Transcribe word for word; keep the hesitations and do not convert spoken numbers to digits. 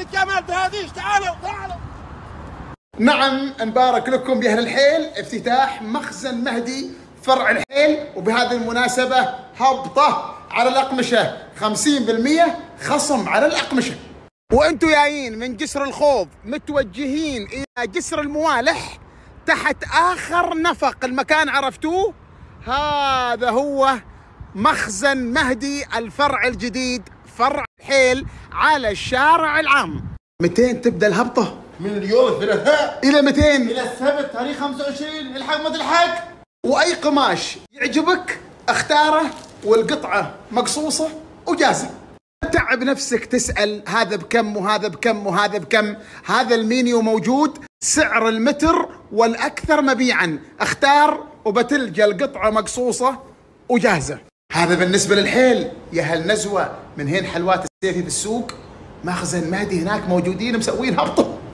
يا مال دهاديش، تعالوا تعالوا. نعم، نبارك لكم يا اهل الحيل افتتاح مخزن مهدي فرع الحيل، وبهذه المناسبة هبطة على الأقمشة، خمسين بالمئة خصم على الأقمشة. وانتم جايين من جسر الخوض متوجهين إلى جسر الموالح تحت آخر نفق، المكان عرفتوه؟ هذا هو مخزن مهدي الفرع الجديد فرع الحيل على الشارع العام. متين تبدأ الهبطة؟ من اليوم الثلاثاء إلى متين؟ إلى السبت تاريخ خمسة وعشرين. الحق ما تلحق. وأي قماش يعجبك اختاره، والقطعة مقصوصة وجاهزة. تعب نفسك تسأل هذا بكم وهذا بكم وهذا بكم، هذا المينيو موجود، سعر المتر والأكثر مبيعا، اختار وبتلقى القطعة مقصوصة وجاهزة. هذا بالنسبة للحيل. يا هل نزوة من هين حلوات السيفي في السوق، مخزن مهدي هناك موجودين مسوين هبطة.